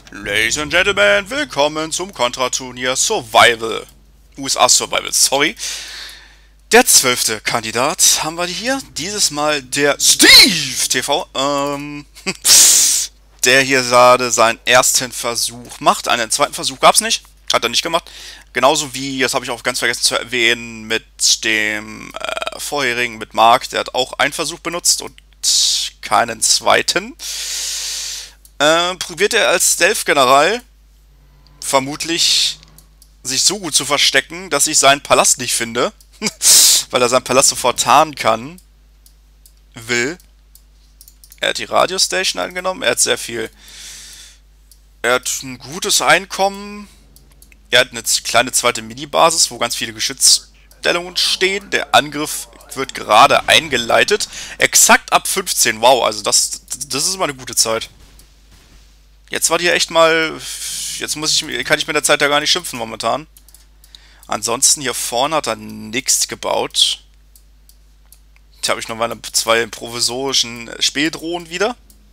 Ladies and Gentlemen, willkommen zum Contra-Turnier Survival. USA Survival, sorry. Der 12. Kandidat haben wir hier. Dieses Mal der Steve TV. Der hier gerade seinen ersten Versuch macht. Einen zweiten Versuch gab es nicht. Hat er nicht gemacht. Genauso wie, das habe ich auch ganz vergessen zu erwähnen, mit dem vorherigen, mit Mark. Der hat auch einen Versuch benutzt und keinen zweiten. Probiert er als Stealth-General vermutlich sich so gut zu verstecken, dass ich seinen Palast nicht finde. Weil er seinen Palast sofort tarnen kann. Will. Er hat die Radiostation angenommen. Er hat sehr viel. Er hat ein gutes Einkommen. Er hat eine kleine zweite Mini-Basis, wo ganz viele Geschützstellungen stehen. Der Angriff wird gerade eingeleitet. Exakt ab 15. Wow, also das ist immer eine gute Zeit. Jetzt war die ja echt mal. Jetzt kann ich mit der Zeit ja gar nicht schimpfen momentan. Ansonsten hier vorne hat er nichts gebaut. Hier habe ich noch meine zwei provisorischen Spähdrohnen wieder.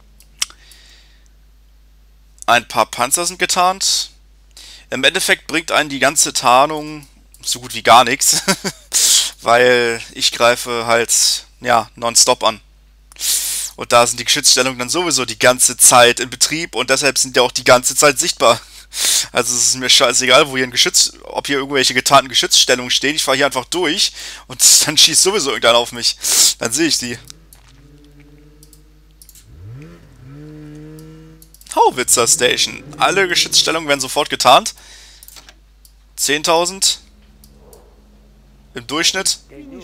Ein paar Panzer sind getarnt. Im Endeffekt bringt einen die ganze Tarnung so gut wie gar nichts. Weil ich greife halt, ja, nonstop an. Und da sind die Geschützstellungen dann sowieso die ganze Zeit in Betrieb und deshalb sind die auch die ganze Zeit sichtbar. Also es ist mir scheißegal, wo hier ob hier irgendwelche getarnten Geschützstellungen stehen. Ich fahre hier einfach durch und dann schießt sowieso irgendeiner auf mich. Dann sehe ich die. Howitzer Station. Alle Geschützstellungen werden sofort getarnt. 10.000 im Durchschnitt.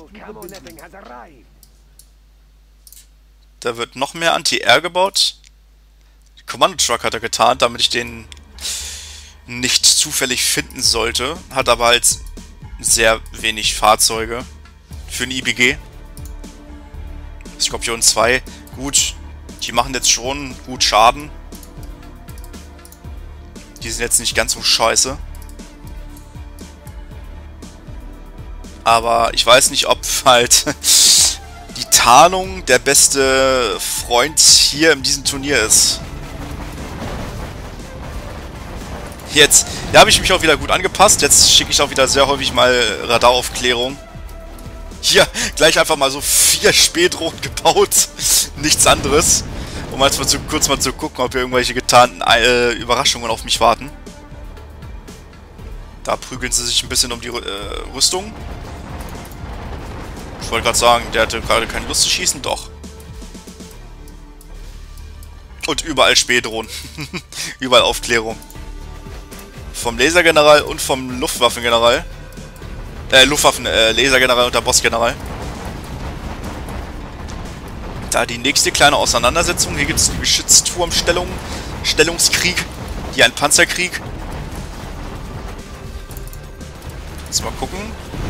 Da wird noch mehr Anti-Air gebaut. Die Kommando-Truck hat er getarnt, damit ich den nicht zufällig finden sollte. Hat aber halt sehr wenig Fahrzeuge für ein IBG. Skorpion 2, gut, die machen jetzt schon gut Schaden. Die sind jetzt nicht ganz so scheiße. Aber ich weiß nicht, ob halt die Tarnung der beste Freund hier in diesem Turnier ist. Jetzt, da habe ich mich auch wieder gut angepasst. Jetzt schicke ich auch wieder sehr häufig mal Radaraufklärung. Hier, gleich einfach mal so 4 Spähdrohnen gebaut. Nichts anderes. Um mal kurz mal zu gucken, ob hier irgendwelche getarnten Überraschungen auf mich warten. Da prügeln sie sich ein bisschen um die Rüstung. Ich wollte gerade sagen, der hatte gerade keine Lust zu schießen. Doch. Und überall Spähdrohnen. Überall Aufklärung. Vom Lasergeneral und vom Luftwaffengeneral. Lasergeneral und der Bossgeneral. Da die nächste kleine Auseinandersetzung. Hier gibt es die Geschützturmstellung. Stellungskrieg. Hier ein Panzerkrieg. Jetzt mal gucken.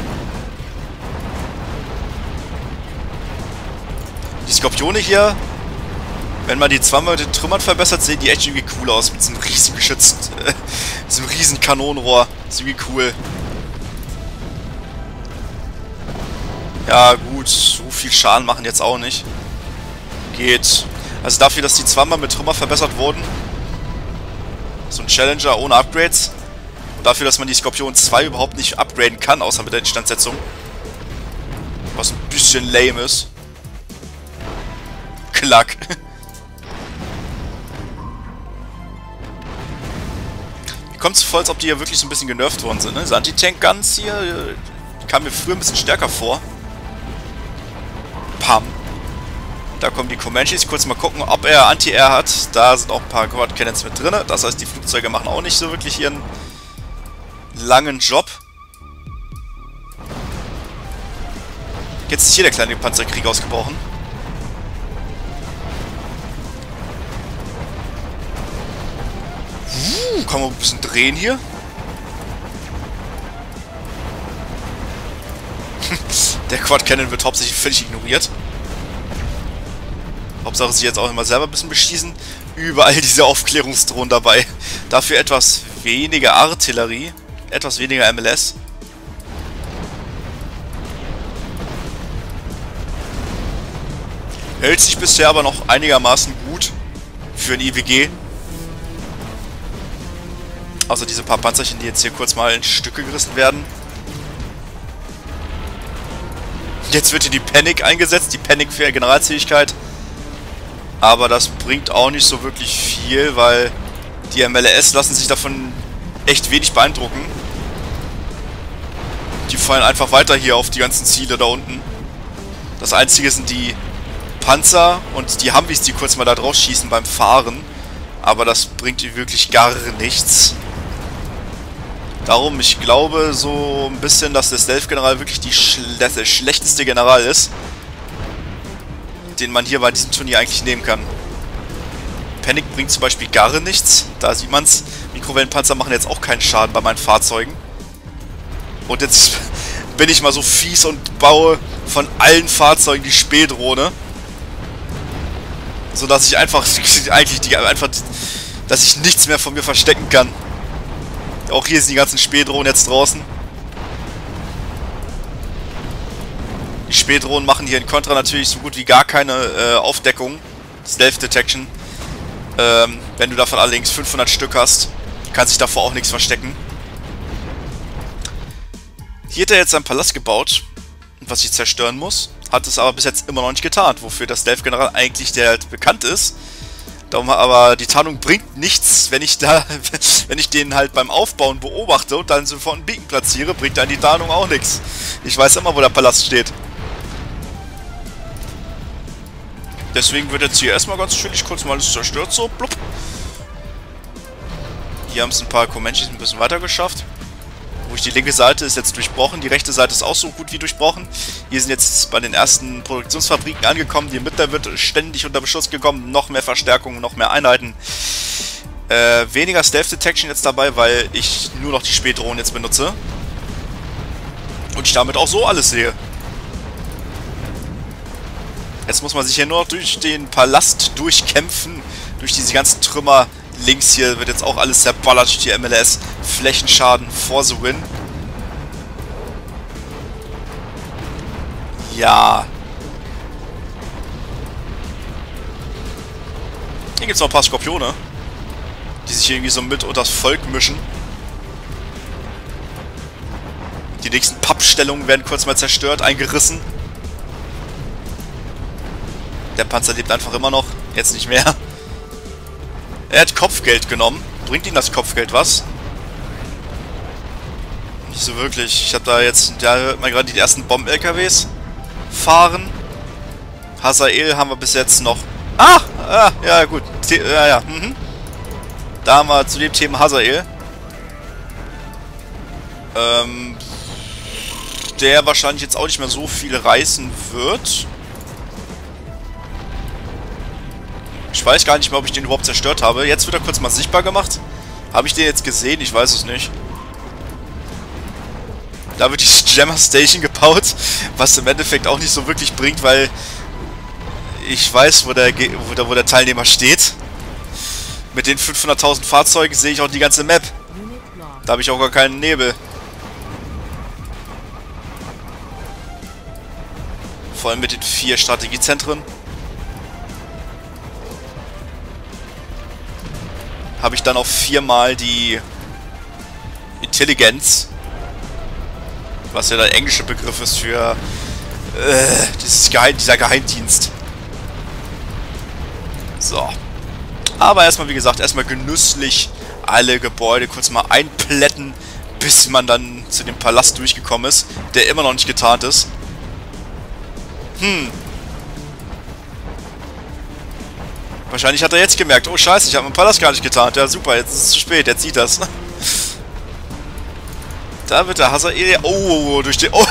Die Skorpione hier, wenn man die zweimal mit den Trümmern verbessert, sehen die echt irgendwie cool aus. Mit so einem riesen geschützt, so einem riesen Kanonenrohr. Das ist irgendwie cool. Ja gut, so viel Schaden machen jetzt auch nicht. Geht. Also dafür, dass die zweimal mit Trümmer verbessert wurden. So ein Challenger ohne Upgrades. Und dafür, dass man die Skorpion 2 überhaupt nicht upgraden kann, außer mit der Instandsetzung. Was ein bisschen lame ist. Klack. Kommt so vor, als ob die ja wirklich so ein bisschen genervt worden sind, ne? Diese Anti-Tank-Guns hier kamen mir früher ein bisschen stärker vor. Pam. Da kommen die Comanches. Kurz mal gucken, ob er Anti-Air hat. Da sind auch ein paar Quad Cannons mit drin. Das heißt, die Flugzeuge machen auch nicht so wirklich ihren langen Job. Jetzt ist hier der kleine Panzerkrieg ausgebrochen. Kann man ein bisschen drehen hier. Der Quad Cannon wird hauptsächlich völlig ignoriert. Hauptsache sie jetzt auch immer selber ein bisschen beschießen. Überall diese Aufklärungsdrohnen dabei. Dafür etwas weniger Artillerie. Etwas weniger MLS. Hält sich bisher aber noch einigermaßen gut für ein IWG. Außer diese paar Panzerchen, die jetzt hier kurz mal in Stücke gerissen werden. Jetzt wird hier die Panic eingesetzt, die Panic für Generalzähigkeit. Aber das bringt auch nicht so wirklich viel, weil die MLS lassen sich davon echt wenig beeindrucken. Die fallen einfach weiter hier auf die ganzen Ziele da unten. Das einzige sind die Panzer und die Humvees, die kurz mal da drauf schießen beim Fahren. Aber das bringt ihr wirklich gar nichts. Darum, ich glaube so ein bisschen, dass der Stealth-General wirklich der schlechteste General ist, den man hier bei diesem Turnier eigentlich nehmen kann. Panic bringt zum Beispiel gar nichts. Da sieht man's. Mikrowellenpanzer machen jetzt auch keinen Schaden bei meinen Fahrzeugen. Und jetzt bin ich mal so fies und baue von allen Fahrzeugen die Spähdrohne. Sodass ich einfach dass ich nichts mehr von mir verstecken kann. Auch hier sind die ganzen Spähdrohnen jetzt draußen. Die Spähdrohnen machen hier in Contra natürlich so gut wie gar keine Aufdeckung. Stealth Detection. Wenn du davon allerdings 500 Stück hast, kann sich davor auch nichts verstecken. Hier hat er jetzt einen Palast gebaut, was ich zerstören muss. Hat es aber bis jetzt immer noch nicht getan, wofür der Stealth-General eigentlich der halt bekannt ist. Darum aber die Tarnung bringt nichts, wenn ich den halt beim Aufbauen beobachte und dann sofort einen Beacon platziere, bringt dann die Tarnung auch nichts. Ich weiß immer, wo der Palast steht. Deswegen wird jetzt hier erstmal ganz chillig kurz mal alles zerstört, so blub. Hier haben es ein paar Comanches ein bisschen weiter geschafft. Die linke Seite ist jetzt durchbrochen, die rechte Seite ist auch so gut wie durchbrochen. Hier sind jetzt bei den ersten Produktionsfabriken angekommen, die Mitte wird ständig unter Beschuss gekommen, noch mehr Verstärkung, noch mehr Einheiten. Weniger Stealth Detection jetzt dabei, weil ich nur noch die Spähdrohnen jetzt benutze. Und ich damit auch so alles sehe. Jetzt muss man sich hier nur noch durch den Palast durchkämpfen, durch diese ganzen Trümmer. Links hier wird jetzt auch alles zerballert durch die MLS. Flächenschaden for the win. Ja. Hier gibt es noch ein paar Skorpione, die sich irgendwie so mit unter das Volk mischen. Die nächsten Pappstellungen werden kurz mal zerstört, eingerissen. Der Panzer lebt einfach immer noch. Jetzt nicht mehr. Er hat Kopfgeld genommen. Bringt ihm das Kopfgeld was? Nicht so wirklich. Ich habe da jetzt... Da hört man gerade die ersten Bomben-LKWs fahren. Hazael haben wir bis jetzt noch... Ah! Ja, gut. Ja. Da haben wir zu dem Thema Hazael. Der wahrscheinlich jetzt auch nicht mehr so viel reißen wird. Ich weiß gar nicht mehr, ob ich den überhaupt zerstört habe. Jetzt wird er kurz mal sichtbar gemacht. Habe ich den jetzt gesehen? Ich weiß es nicht. Da wird die Jammer Station gebaut, was im Endeffekt auch nicht so wirklich bringt, weil ich weiß, wo der Teilnehmer steht. Mit den 500.000 Fahrzeugen sehe ich auch die ganze Map. Da habe ich auch gar keinen Nebel. Vor allem mit den 4 Strategiezentren. Habe ich dann auch 4-mal die Intelligenz, was ja der englische Begriff ist für dieser Geheimdienst. So. Aber erstmal, wie gesagt, erstmal genüsslich alle Gebäude kurz mal einplätten, bis man dann zu dem Palast durchgekommen ist, der immer noch nicht getarnt ist. Wahrscheinlich hat er jetzt gemerkt, oh scheiße, ich habe meinen Palast gar nicht getarnt. Ja super, jetzt ist es zu spät, jetzt sieht das. Da wird der Hazael... Oh, durch den... Oh,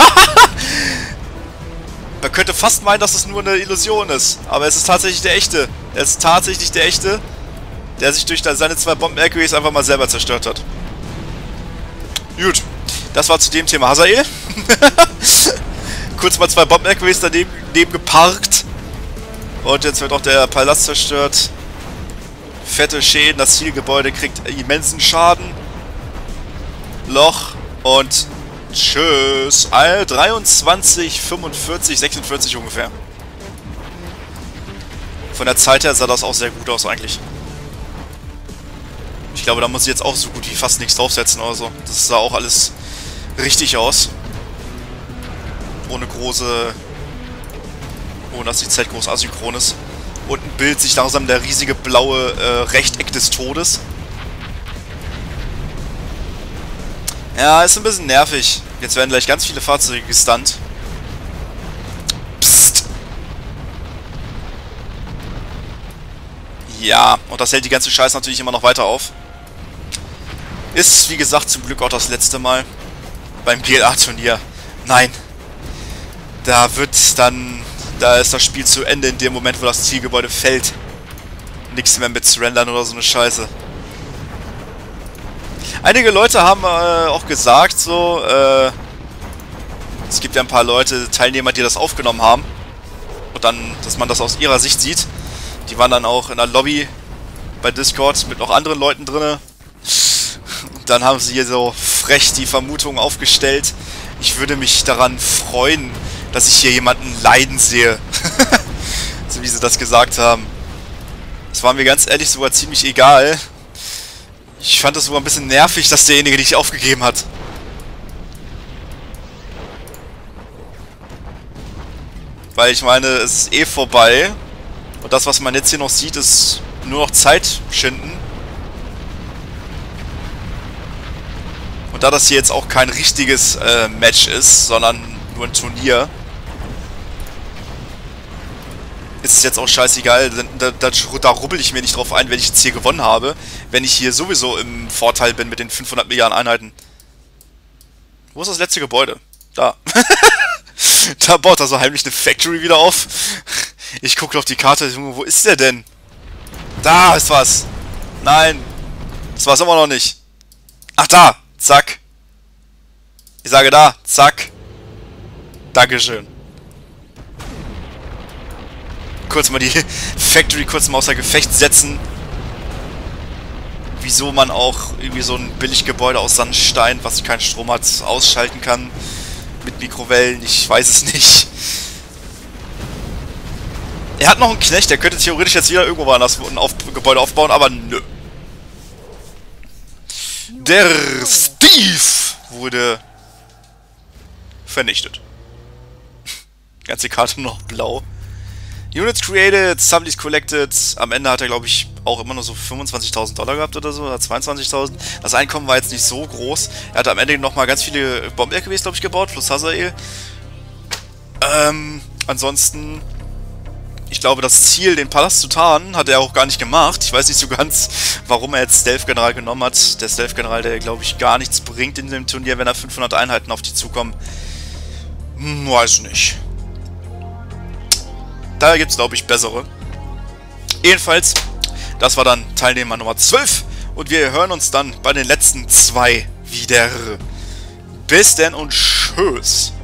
man könnte fast meinen, dass es nur eine Illusion ist. Aber es ist tatsächlich der echte. Es ist tatsächlich der echte, der sich durch seine 2 Bomben-LKWs einfach mal selber zerstört hat. Gut, das war zu dem Thema Hazael. Kurz mal 2 Bomben-LKWs daneben geparkt. Und jetzt wird auch der Palast zerstört. Fette Schäden, das Zielgebäude kriegt immensen Schaden. Loch und tschüss. 23, 45, 46 ungefähr. Von der Zeit her sah das auch sehr gut aus eigentlich. Ich glaube, da muss ich jetzt auch so gut wie fast nichts draufsetzen oder so. Das sah auch alles richtig aus. Ohne große... Ohne dass die Zeit groß asynchron ist. Und ein Bild sich langsam der riesige blaue Rechteck des Todes. Ja, ist ein bisschen nervig. Jetzt werden gleich ganz viele Fahrzeuge gestunt. Psst. Ja, und das hält die ganze Scheiße natürlich immer noch weiter auf. Ist, wie gesagt, zum Glück auch das letzte Mal beim GLA-Turnier. Nein. Da ist das Spiel zu Ende in dem Moment, wo das Zielgebäude fällt. Nichts mehr mit Surrendern oder so eine Scheiße. Einige Leute haben auch gesagt, so, es gibt ja ein paar Leute, Teilnehmer, die das aufgenommen haben. Und dann, dass man das aus ihrer Sicht sieht. Die waren dann auch in der Lobby bei Discord mit noch anderen Leuten drin. Und dann haben sie hier so frech die Vermutung aufgestellt, ich würde mich daran freuen, dass ich hier jemanden leiden sehe. So wie sie das gesagt haben. Das war mir ganz ehrlich sogar ziemlich egal. Ich fand das sogar ein bisschen nervig, dass derjenige nicht aufgegeben hat. Weil ich meine, es ist eh vorbei. Und das, was man jetzt hier noch sieht, ist nur noch Zeit schinden. Und da das hier jetzt auch kein richtiges Match ist, sondern nur ein Turnier, ist es jetzt auch scheißegal. Da rubbel ich mir nicht drauf ein, wenn ich jetzt hier gewonnen habe, wenn ich hier sowieso im Vorteil bin mit den 500 Milliarden Einheiten. Wo ist das letzte Gebäude? Da. Da baut er so heimlich eine Factory wieder auf. Ich gucke auf die Karte, Junge, wo ist der denn? Da ist was. Nein. Das war's immer noch nicht. Ach, da. Zack. Ich sage da. Zack. Dankeschön. Kurz mal die Factory kurz mal außer Gefecht setzen. Wieso man auch irgendwie so ein Billiggebäude aus Sandstein, was keinen Strom hat, ausschalten kann. Mit Mikrowellen. Ich weiß es nicht. Er hat noch einen Knecht, der könnte theoretisch jetzt wieder irgendwo woanders ein Gebäude aufbauen, aber nö. Der Steve wurde vernichtet. Ganze Karte noch blau. Units created, Sublease collected. Am Ende hat er, glaube ich, auch immer nur so 25.000 Dollar gehabt oder so, oder 22.000. Das Einkommen war jetzt nicht so groß. Er hat am Ende nochmal ganz viele Bomben-LKWs, glaube ich, gebaut, plus Hazael. Ansonsten, ich glaube, das Ziel, den Palast zu tarnen, hat er auch gar nicht gemacht. Ich weiß nicht so ganz, warum er jetzt Stealth-General genommen hat. Der Stealth-General, der, glaube ich, gar nichts bringt in dem Turnier, wenn da 500 Einheiten auf die zukommen. Weiß nicht. Da gibt es, glaube ich, bessere. Jedenfalls, das war dann Teilnehmer Nummer 12. Und wir hören uns dann bei den letzten 2 wieder. Bis denn und tschüss.